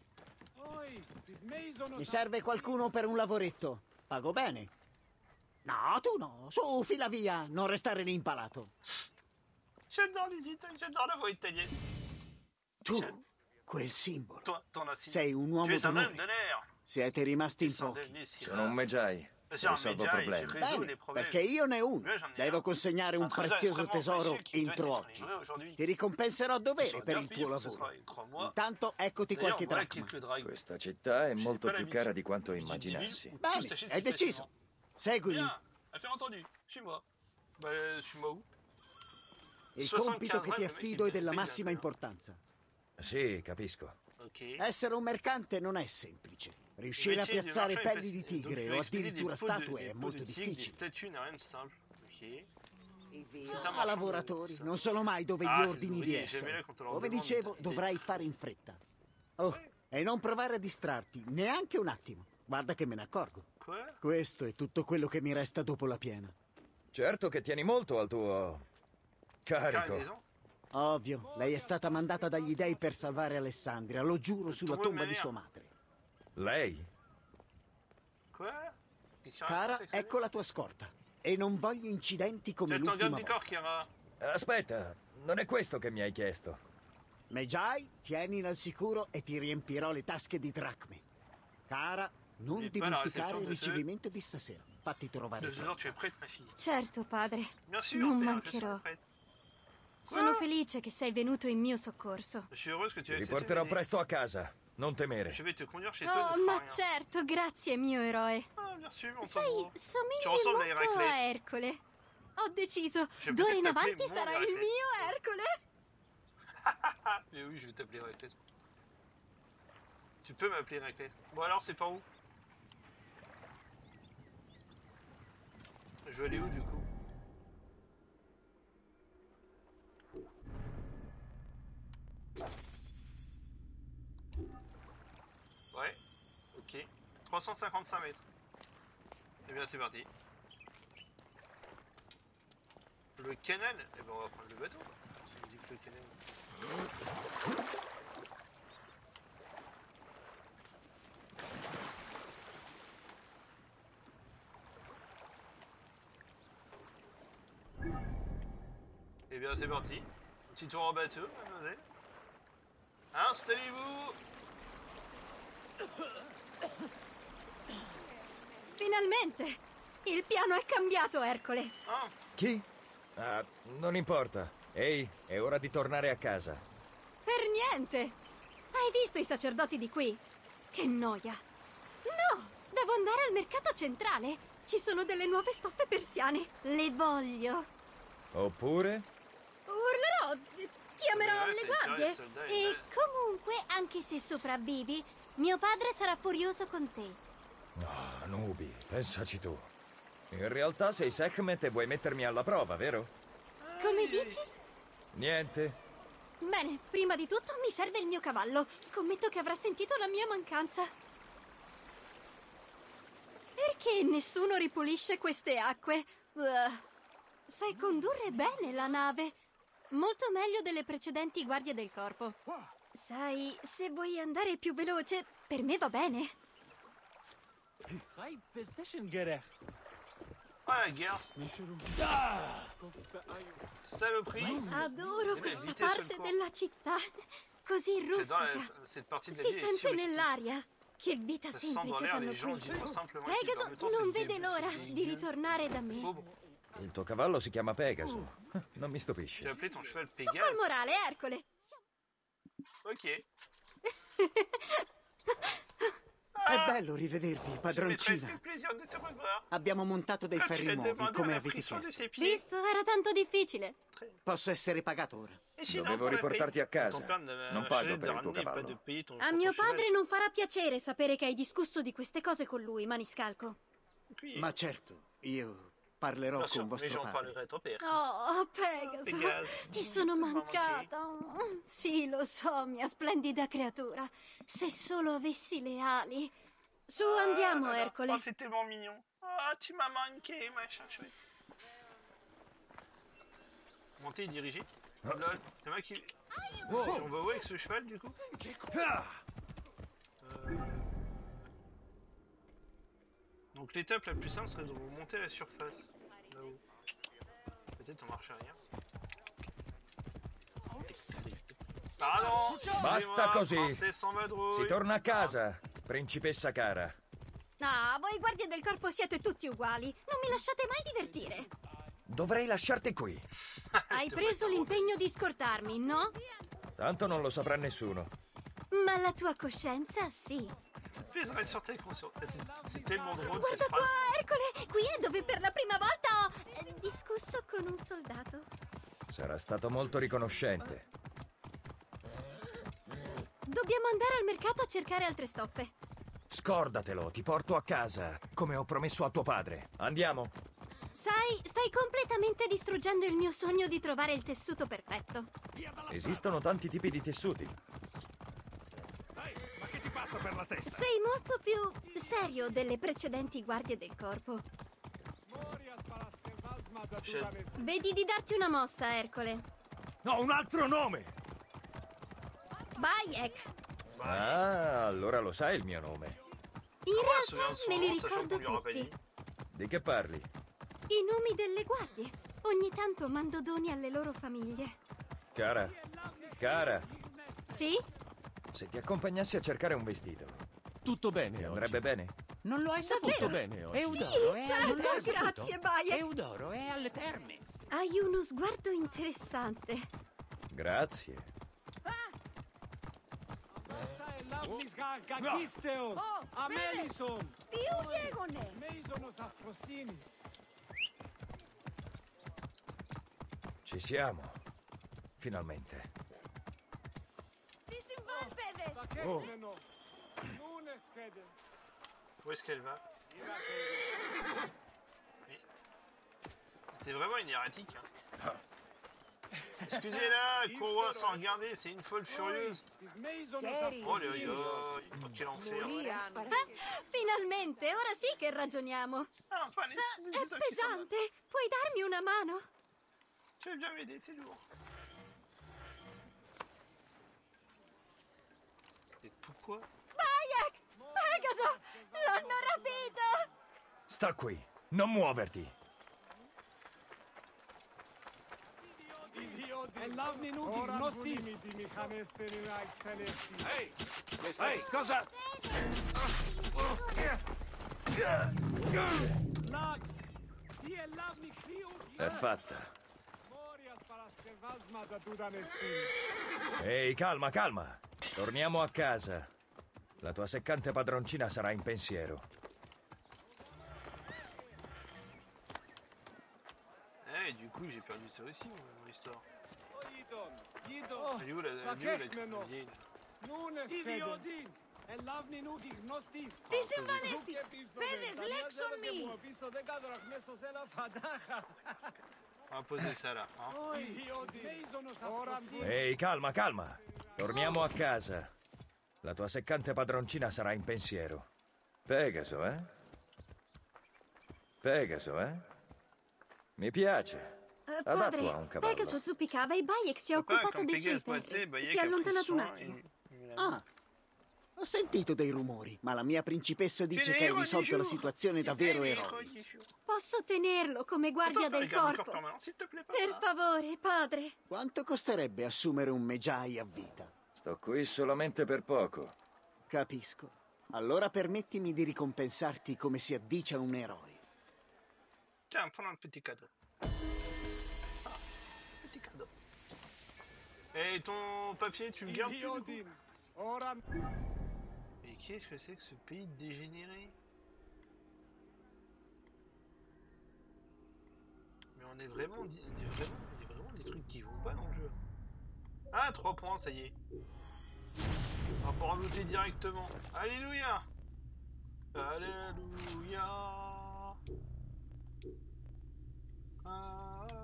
Mi serve qualcuno per un lavoretto. Pago bene. No, tu no. Su, fila via. Non restare lì impalato. J'adore les Italiens, j'adore la voix italienne. Tu, quel simbolo. Toi, ton assise. Sei un uomo Tu es un homme d'onore. d'honneur. Siete rimasti in pochi. Sono un Medjay. Risolvo problemi. Bene, perché io ne ho uno. Devo consegnare un prezioso tesoro entro oggi. Ti ricompenserò a dovere per il tuo lavoro. Intanto eccoti qualche dracma. Questa città è molto più cara di quanto immaginassi. Bene, è deciso. Seguimi. Affaire entendue. Suis-moi. Suis-moi où? Il compito che ti affido è della massima importanza. Sì, capisco. Essere un mercante non è semplice. Riuscire a piazzare pelli di tigre o addirittura statue è molto difficile. Ah, lavoratori, non sono mai dove gli ordini di essere. Come dicevo, dovrai fare in fretta. Oh, e non provare a distrarti, neanche un attimo. Guarda che me ne accorgo. Questo è tutto quello che mi resta dopo la piena. Certo che tieni molto al tuo carico. Ovvio, lei è stata mandata dagli dei per salvare Alessandria, lo giuro sulla tomba di sua madre. Lei? Cara, ecco la tua scorta. E non voglio incidenti come l'ultima volta. Aspetta, non è questo che mi hai chiesto. Medjay, tienila al sicuro e ti riempirò le tasche di dracme. Cara, non dimenticare il ricevimento di stasera. Fatti trovare. Certo, padre. Non mancherò. Sono felice che sei venuto in mio soccorso. Ti riporterò presto a casa. Non temere. Oh, ma certo, grazie mio eroe. Sai, somigli molto a Ercole. Ho deciso, d'ora in avanti sarai il mio Ercole. Mais oui, je vais t'appeler Héraclès. Tu peux m'appeler Héraclès. Bon alors, c'est par où? Je vais aller où du coup? Ouais, ok. 355 mètres. Et bien c'est parti. Le canal, et ben on va prendre le bateau. Je dis que le canal. Et bien c'est parti. Petit tour en bateau, mademoiselle. Installez-vous. Finalmente! Il piano è cambiato, Ercole. Ah. Chi? Ah, non importa. Ehi, è ora di tornare a casa. Per niente! Hai visto i sacerdoti di qui? Che noia! No! Devo andare al mercato centrale! Ci sono delle nuove stoffe persiane! Le voglio! Oppure? Urlerò! Chiamerò le guardie! E comunque, anche se sopravvivi, mio padre sarà furioso con te. Oh, Nubi, pensaci tu. In realtà sei Sekhmet e vuoi mettermi alla prova, vero? Come dici? Niente. Bene, prima di tutto mi serve il mio cavallo. Scommetto che avrà sentito la mia mancanza. Perché nessuno ripulisce queste acque? Sai condurre bene la nave. Molto meglio delle precedenti guardie del corpo. Sai, se vuoi andare più veloce, per me va bene. Ah la guerre. Saloperie. Adoro questa parte della città. Così rustica. Si sente nell'aria. Che vita semplice fanno qui. Pegaso non vede l'ora di ritornare da me. Il tuo cavallo si chiama Pegaso. Non mi stupisce. Tu hai appelé ton cheval Su Pégase? col morale, Ercole. Ok. È bello rivedervi, padroncina. Abbiamo montato dei ferri nuovi, come avete chiesto. Visto, era tanto difficile. Posso essere pagato ora. Dovevo riportarti a casa. Non pago per il tuo cavallo. A mio padre non farà piacere sapere che hai discusso di queste cose con lui, Maniscalco. Ma certo, io parlerò con vostro padre. Oh, Pegaso, ti sono mancata. Sì, lo so, mia splendida creatura. Se solo avessi le ali. Su, andiamo, Ercole. Oh, c'est tellement mignon. Ah, tu m'as manqué, machin chouette. Monter et diriger. Lol, c'est moi qui... On va où avec ce cheval, du coup? Donc l'étape la plus simple serait de remonter à la surface. Là-haut. Peut-être on marche arrière. Pardon! Basta così! Sans vadrouille. Si torna a casa, principessa cara. Ah, voi guardie del corpo siete tutti uguali. Non mi lasciate mai divertire. Dovrei lasciarti qui. Hai preso l'impegno di scortarmi, no? Tanto non lo saprà nessuno. Ma la tua coscienza, sì. C'est pèserait sur tes consciences. C'est tellement drôle Guarda cette qua, phrase. Ercole! Qui è dove per la prima volta ho discusso con un soldato. Sarà stato molto riconoscente. Dobbiamo andare al mercato a cercare altre stoffe. Scordatelo, ti porto a casa, come ho promesso a tuo padre. Andiamo. Sai, stai completamente distruggendo il mio sogno di trovare il tessuto perfetto. Esistono tanti tipi di tessuti. Ma che ti passa per la testa? Sei molto più serio delle precedenti guardie del corpo. Vedi di darti una mossa, Ercole. No, un altro nome! Bayek. Ah, allora lo sai il mio nome. In realtà me li ricordo tutti. Di che parli? I nomi delle guardie. Ogni tanto mando doni alle loro famiglie. Cara, cara, Sì? se ti accompagnassi a cercare un vestito, Tutto bene ti oggi. andrebbe bene? Non lo hai saputo? Tutto bene oggi. Eudoro è certo, non lo hai saputo? grazie, Bayek. Eudoro è alle terme. Hai uno sguardo interessante. Grazie. Ci siamo. Finalmente. Où est-ce qu'elle va? Oui. C'est vraiment une erratique. Hein. Excusez-la, qu'on voit sans regarder, c'est une folle furieuse. Oh quel enfer. Finalmente, ora sì che ragioniamo. Ah, è pesante, puoi darmi una mano? Tu veux bien m'aider, c'est lourd. Et pourquoi? Bayek! Pegaso! L'hanno rapito! Sta qui, non muoverti. Ehi, cosa? È fatta. Ehi, calma, calma. Torniamo a casa. La tua seccante padroncina sarà in pensiero. Du coup, j'ai perdu ça aussi, mon histoire. Ti συμβανέστη! Παιδες, λέξον μη! On va poser ça là. Ehi, calma, calma. Torniamo a casa. La tua seccante padroncina sarà in pensiero. Pegaso, eh? Pegaso, eh? Mi piace. Adatto a un cavallo. Pegaso zoppicava e Bayek si è occupato dei suoi ferri. Si è allontanato un attimo. Ah, ho sentito dei rumori, ma la mia principessa dice che hai risolto la situazione davvero eroica. Posso tenerlo come guardia del corpo? Per favore, padre. Quanto costerebbe assumere un Medjay a vita? Sto qui solamente per poco. Capisco. Allora permettimi di ricompensarti come si addice a un eroe. Tiens, prends un petit cadeau. Petit cadeau. Et ton papier, tu le gardes plus, Mais qu'est-ce que c'est que ce pays dégénéré? Mais on est vraiment des trucs qui vont pas dans le jeu. Ah, 3 points, ça y est. On va pouvoir looter directement. Alléluia. Alléluia. Alléluia.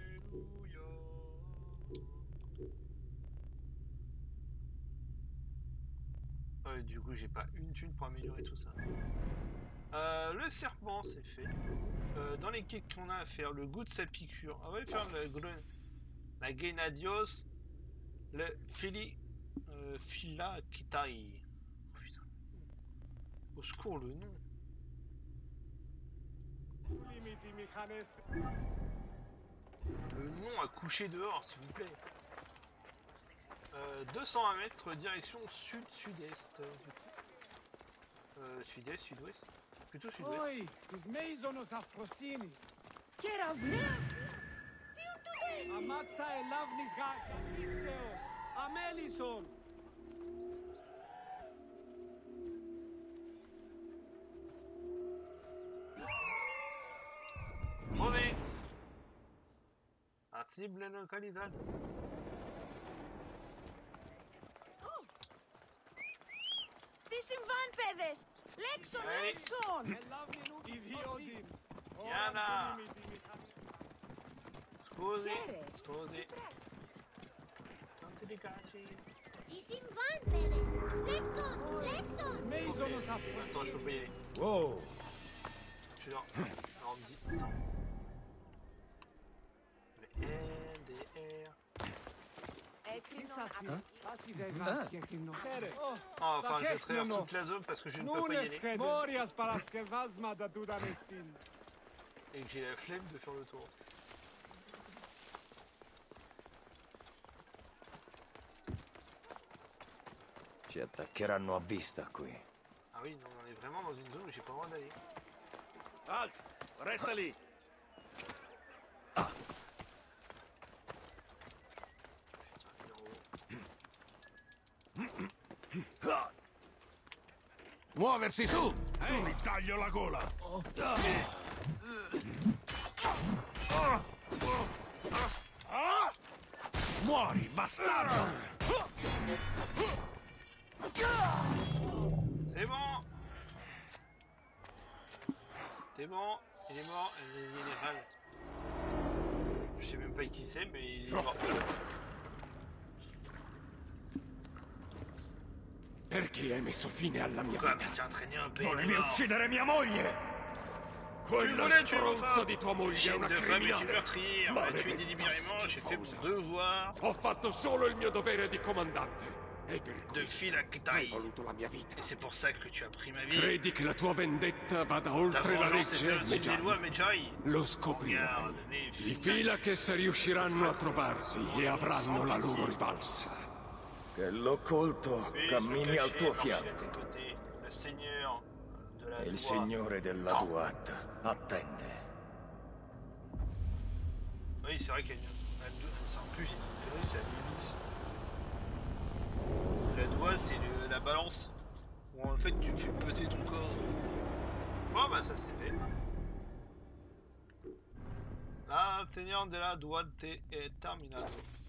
Du coup, j'ai pas une thune pour améliorer tout ça. Le serpent, c'est fait. Dans les quêtes qu'on a à faire, le goût de sa piqûre. On va faire la Grenadios, le Fila Kitai. Oh, putain. Au secours, le nom. Le nom à coucher dehors, s'il vous plaît. 220 mètres, direction sud-sud-est. Sud-est, sud-ouest. Plutôt sud-ouest. Mauvais. La cible localisée. Τι συμβάν, παιδες! Λέξον, λέξον! Yana! Scusi, scusi. Tanti di cacci. Τι συμβάν, παιδες! Λέξον, λέξον! Attends, je peux pas y aller. Wow! Je suis là. Alors on me dit, attends. Le LDR. Ah, enfin, je traverse toute la zone parce que je ne peux pas y aller. Et que j'ai la flemme de faire le tour. Ci attaccheranno a vista qui. Ah oui, non, on est vraiment dans une zone où j'ai pas le droit d'aller. Halt! Resta lì! Muoversi su! Mi taglio la gola! Muori, bastardo! C'est bon! C'est bon, il est mort, il est râle. Je sais même pas qui c'est, mais il est mort. Perché hai messo fine alla mia vita? Volevi uccidere mia moglie! Quella stronza di tua moglie è una criminale! Tu délibérément, j'ai fait mon devoir. Ho fatto solo il mio dovere di comandante. E per questo hai voluto la mia vita. E c'est pour ça que tu as pris ma vie. Credi che la tua vendetta vada oltre la legge, Medjay? Lo scoprirai. I Philaches riusciranno a trovarti e avranno la loro rivalsa. Che l'occulto cammini al tuo fianco. Il signore della Duat attende. Oui, c'est vrai qu'il y a c'est en plus une connerie, c'est la limite. La doigt, c'est la balance. Où en fait tu fais peser ton corps. Bon bah ça c'est fait. La seigneur de la Duat est terminado.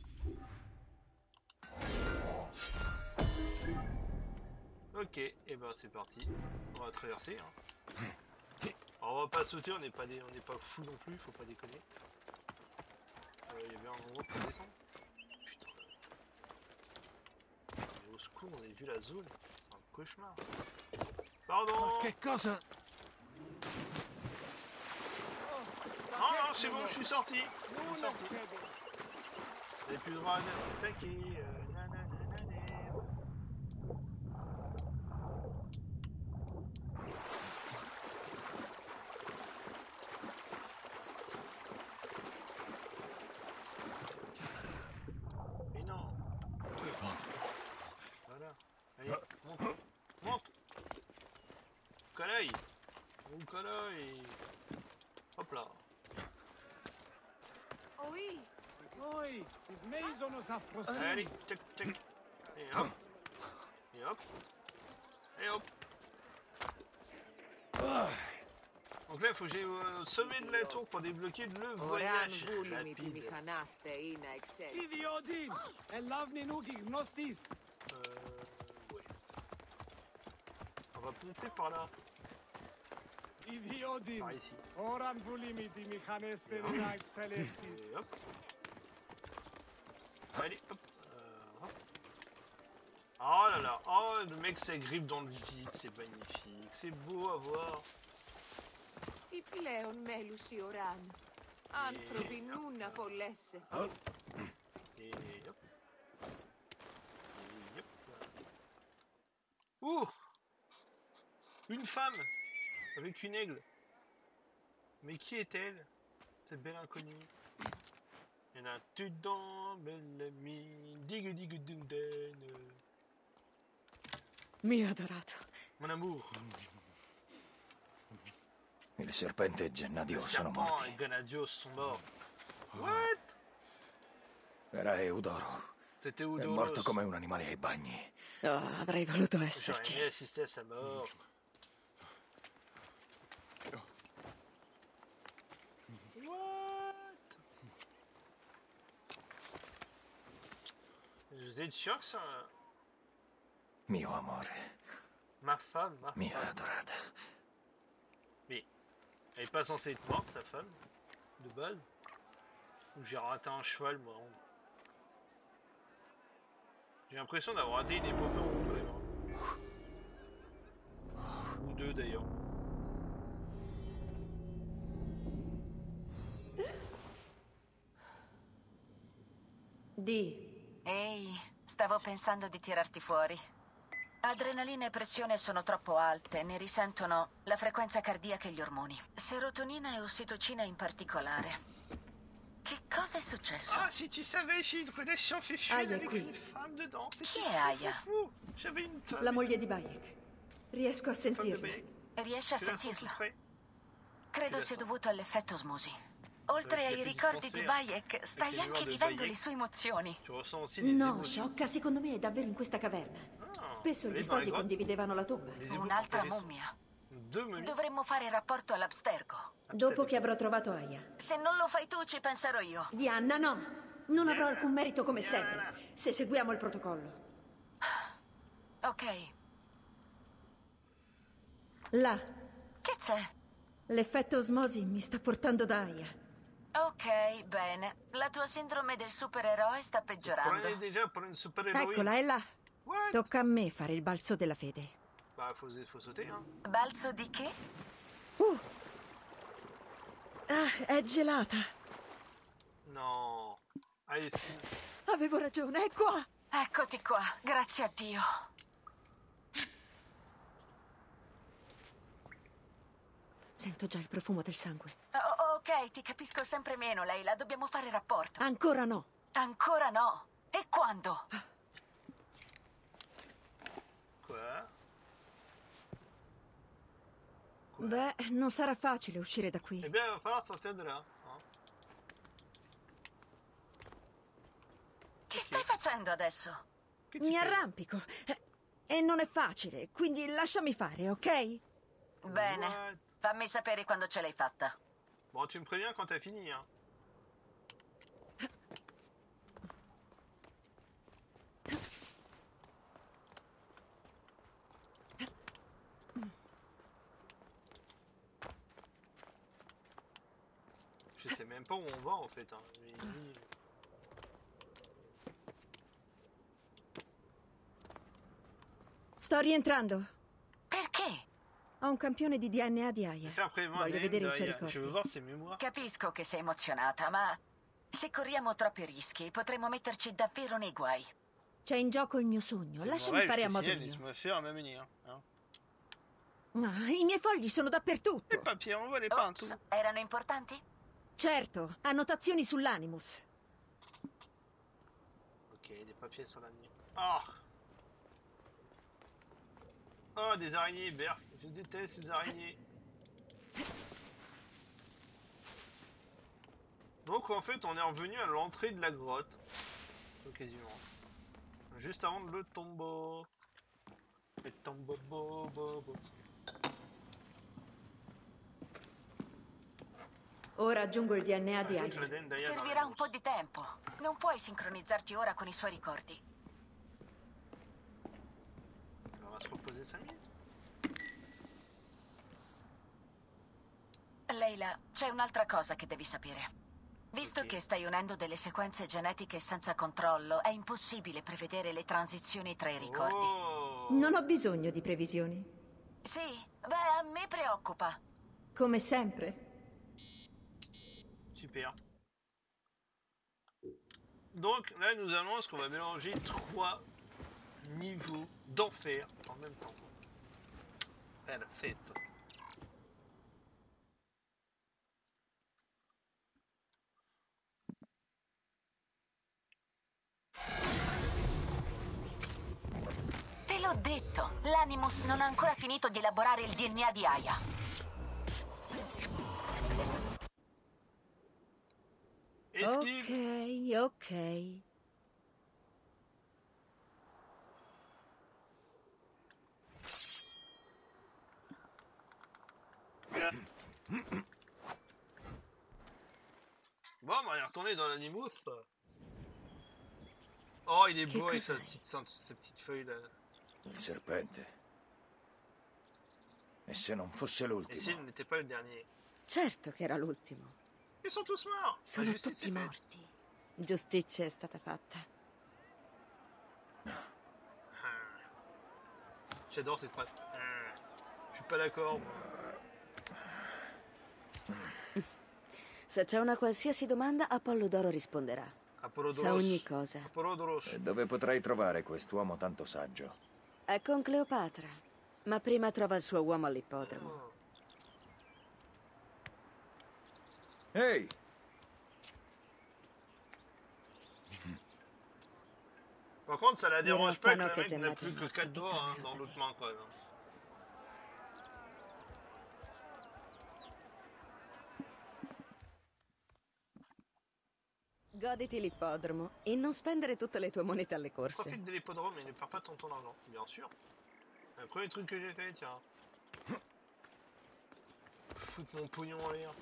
Ok, et ben c'est parti. On va traverser. Hein. Alors, on va pas sauter, on n'est pas fou non plus, faut pas déconner. Il y avait un endroit pour descendre. Putain. Mais au secours, on a vu la zone. C'est un cauchemar. Pardon. Che cosa? Non, c'est bon, je suis sorti. Je suis sorti. Vous n'avez plus le droit d'attaquer. Hop là. Oui. Oui, allez, tchac, tchac. Et hop. Et hop. Et hop. Donc là, il faut que j'aille au sommet de la tour pour débloquer le voyage rapide. Ouais. On va monter par là. Par ici. Et hop. Allez, hop. Oh là là, oh le mec s'agrippe dans le vide, c'est magnifique, c'est beau à voir. Τι πλέον μέλουσι οράν, άνθρωποι νου να πολλέσαι. Ouh, une femme avec une aigle. Mais qui est-elle, cette belle inconnue? Il y en a tout dans belle amie, digue digue dundene. Mio adorato. Mon amour. Il serpente e Gennadio sono morti. Il Gennadio sono morti. What? Era Eudoro. C'était Eudoro. È morto come un animale ai bagni. Oh, avrei voluto esserci. J'aurais assisté à sa mort. What? Vous êtes sûr que ça... Mio amore. Ma femme, Mia adorata. Mais elle est pas censée être morte, sa femme, de base. Ou j'ai raté un cheval, moi. J'ai l'impression d'avoir raté une épopée en route, quand même. Ou deux, d'ailleurs. Di. Ehi, stavo pensando di tirarti fuori. Adrenalina e pressione sono troppo alte, ne risentono la frequenza cardiaca e gli ormoni. Serotonina e ossitocina in particolare. Che cosa è successo? Ah, si tu savais, j'ai une relation féchue avec une femme dedans. Chi è Aya? J'avais une tonne. La moglie di Bayek. Riesco a sentirla. Riesci a sentirla? Credo sia dovuto all'effetto osmosi. Oltre ai ricordi di Bayek, stai anche vivendo le sue emozioni. No, Sciocca, secondo me è davvero in questa caverna. Spesso gli sposi condividevano la tomba. Un'altra mummia. Dovremmo fare rapporto all'Abstergo. Dopo che avrò trovato Aya. Se non lo fai tu, ci penserò io. Diana, no. Non avrò alcun merito come sempre, se seguiamo il protocollo. Ok. Là. Che c'è? L'effetto osmosi mi sta portando da Aya. Ok, bene. La tua sindrome del supereroe sta peggiorando. Eccola, è là. Tocca a me fare il balzo della fede. Bah, faut sauter, hein. Balzo di che? È gelata. No. Avevo ragione, è qua. Eccoti qua, grazie a Dio. Sento già il profumo del sangue. Ok, ti capisco sempre meno, Leila. Dobbiamo fare rapporto. Ancora no. Ancora no. E quando? Beh, non sarà facile uscire da qui. Dobbiamo fare sortire da là. Che stai facendo adesso? Mi arrampico. E non è facile, quindi lasciami fare, ok? Bene. Fammi sapere quando ce l'hai fatta. Bon, tu me préviens quand t'as fini, hein. Je sais même pas où on va en fait, hein. Sto rientrando. Perché? Ho un campione di DNA di Aya. Voglio vedere i suoi ricordi. Capisco che sei emozionata, ma se corriamo troppi rischi potremmo metterci davvero nei guai. C'è in gioco il mio sogno. Lasciami fare a modo mio. I miei fogli sono dappertutto. Ops, erano importanti? Certo, annotazioni sull'Animus. Ok, des papiers sur l'Animus. Oh, des araignées, Berk. Je déteste ces araignées. Donc en fait, on est revenu à l'entrée de la grotte. Quasiment. Juste avant le tombeau. Le tombeau, bobo. Ora aggiungo il DNA di Aya. Servirà un po' di tempo. Non puoi sincronizzarti ora con i suoi ricordi. On va se reposer 5 minutes. Leila, c'è un'altra cosa che devi sapere. Visto che stai unendo delle sequenze genetiche senza controllo, è impossibile prevedere le transizioni tra i ricordi. Non ho bisogno di previsioni. Sì, beh, a me preoccupa. Come sempre. Super. Donc là nous annonce qu'on va mélanger 3 niveaux d'enfer en même temps. Perfetto. Te l'ho detto, l'Animus non ha ancora finito di elaborare il DNA di Aya. Ok. Bon, on est retourné dans l'Animus. Oh, il est beau avec sa petite feuille là. Il serpente. E se non fosse l'ultimo? E se non n'était pas il dernier? Certo che era l'ultimo. Ils sont tous morts. Sono tutti morti. Giustizia è stata fatta. J'adore cette phrase. Je suis pas d'accord. Se c'è una qualsiasi domanda, Apollodoro risponderà. Sa ogni cosa. E dove potrei trovare quest'uomo tanto saggio? È con Cleopatra. Ma prima trova il suo uomo all'ippodromo. Ehi! Par contre, ça la dérange pas que le mec n'a plus que 4 doigts dans l'autre main, quoi. Goditi l'ippodromo e non spendere tutte le tue monete alle corse. Profite de l'hippodrome et ne perds pas ton temps d'argent, bien sûr. Le premier truc que j'ai fait, tiens. Foutre mon pognon en l'air.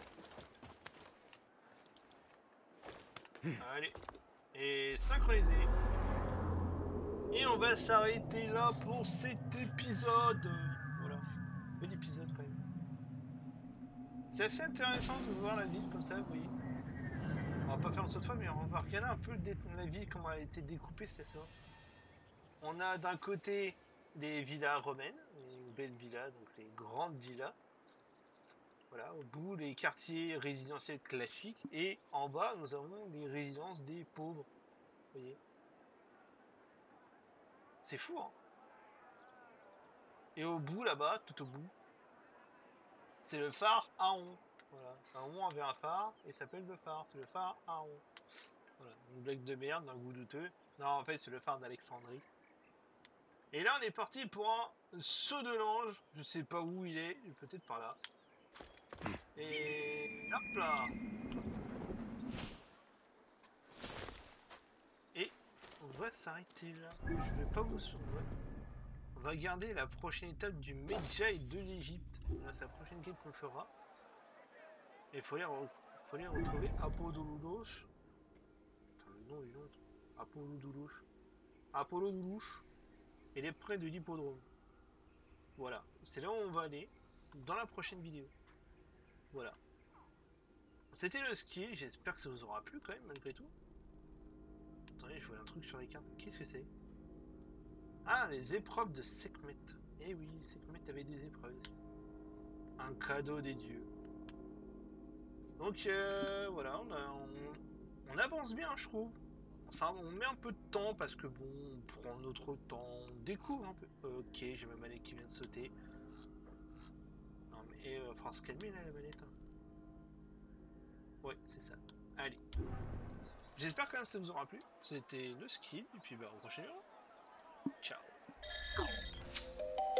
Allez. Et synchroniser. Et on va s'arrêter là pour cet épisode. Voilà. Bel épisode quand même. C'est assez intéressant de voir la ville comme ça, vous voyez. va pas faire un saut de fois, mais on va regarder un peu la ville, comment elle a été découpée, c'est ça. On a d'un côté des villas romaines, les belles villas, donc les grandes villas. Voilà, au bout, les quartiers résidentiels classiques. Et en bas, nous avons les résidences des pauvres. Vous voyez? C'est fou, hein? Et au bout, là-bas, tout au bout, c'est le phare Aon. Voilà. Aon avait un phare et s'appelle le phare. C'est le phare Aon. Voilà. Une blague de merde, d'un goût douteux. Non, en fait, c'est le phare d'Alexandrie. Et là, on est parti pour un saut de l'ange. Je sais pas où il est. Peut-être par là. Et hop là. Et on va s'arrêter là. Je vais pas vous suivre. On va garder la prochaine étape du Medjay de l'Égypte. C'est la prochaine quête qu'on fera. Et il faut aller retrouver Apollodoulos. Attends, le nom est long. Apollodoulos. Apollodoulos. Il est près de l'hippodrome. Voilà. C'est là où on va aller dans la prochaine vidéo. Voilà. C'était le skill. J'espère que ça vous aura plu quand même, malgré tout. Attendez, je vois un truc sur les cartes. Qu'est-ce que c'est? Ah, les épreuves de Sekhmet. Eh oui, Sekhmet avait des épreuves. Un cadeau des dieux. Donc voilà, on avance bien, je trouve. On met un peu de temps parce que bon, on prend notre temps, on découvre un peu. Ok, j'ai ma manette qui vient de sauter. Non mais faut se calmer là, la manette. Hein. Ouais, c'est ça. Allez. J'espère quand même que ça vous aura plu. C'était le skill et puis bah au prochain. Ciao.